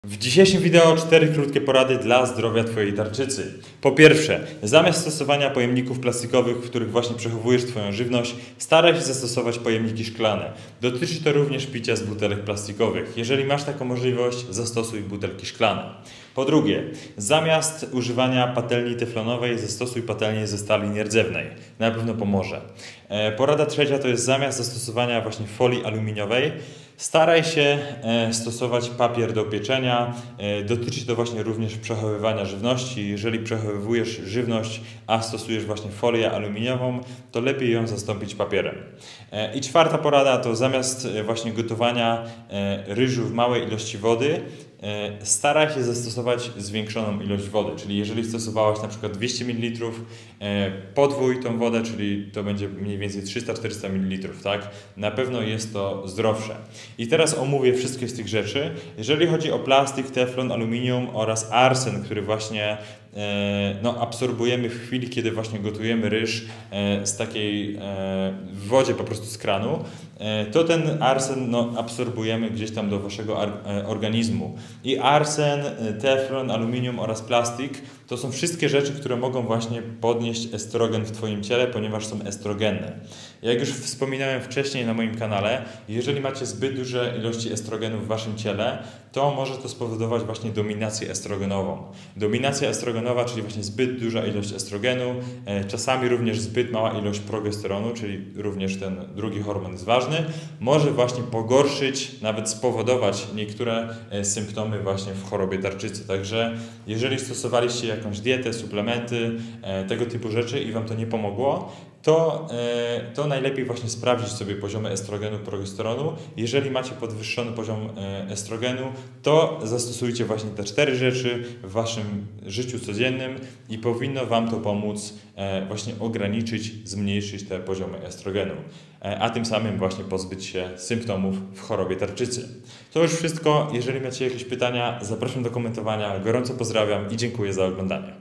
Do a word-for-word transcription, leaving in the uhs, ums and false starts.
W dzisiejszym wideo cztery krótkie porady dla zdrowia Twojej tarczycy. Po pierwsze, zamiast stosowania pojemników plastikowych, w których właśnie przechowujesz Twoją żywność, staraj się zastosować pojemniki szklane. Dotyczy to również picia z butelek plastikowych. Jeżeli masz taką możliwość, zastosuj butelki szklane. Po drugie, zamiast używania patelni teflonowej, zastosuj patelnię ze stali nierdzewnej. Na pewno pomoże. Porada trzecia to jest zamiast zastosowania właśnie folii aluminiowej, staraj się stosować papier do pieczenia. Dotyczy to właśnie również przechowywania żywności. Jeżeli przechowujesz żywność, a stosujesz właśnie folię aluminiową, to lepiej ją zastąpić papierem. I czwarta porada to zamiast właśnie gotowania ryżu w małej ilości wody, staraj się zastosować zwiększoną ilość wody, czyli jeżeli stosowałaś na przykład dwieście mililitrów, podwój tą wodę, czyli to będzie mniej więcej trzysta czterysta mililitrów, tak? Na pewno jest to zdrowsze. I teraz omówię wszystkie z tych rzeczy. Jeżeli chodzi o plastik, teflon, aluminium oraz arsen, który właśnie no, absorbujemy w chwili, kiedy właśnie gotujemy ryż z takiej w wodzie po prostu z kranu, to ten arsen no, absorbujemy gdzieś tam do waszego organizmu. I arsen, teflon, aluminium oraz plastik to są wszystkie rzeczy, które mogą właśnie podnieść estrogen w Twoim ciele, ponieważ są estrogenne. Jak już wspominałem wcześniej na moim kanale, jeżeli macie zbyt duże ilości estrogenu w Waszym ciele, to może to spowodować właśnie dominację estrogenową. Dominacja estrogenowa, czyli właśnie zbyt duża ilość estrogenu, czasami również zbyt mała ilość progesteronu, czyli również ten drugi hormon jest ważny, może właśnie pogorszyć, nawet spowodować niektóre symptomy właśnie w chorobie tarczycy. Także jeżeli stosowaliście jakąś dietę, suplementy, tego typu rzeczy i Wam to nie pomogło, to, to najlepiej właśnie sprawdzić sobie poziomy estrogenu, progesteronu. Jeżeli macie podwyższony poziom estrogenu, to zastosujcie właśnie te cztery rzeczy w Waszym życiu codziennym i powinno Wam to pomóc właśnie ograniczyć, zmniejszyć te poziomy estrogenu, a tym samym właśnie pozbyć się symptomów w chorobie tarczycy. To już wszystko. Jeżeli macie jakieś pytania, zapraszam do komentowania. Gorąco pozdrawiam i dziękuję za oglądanie.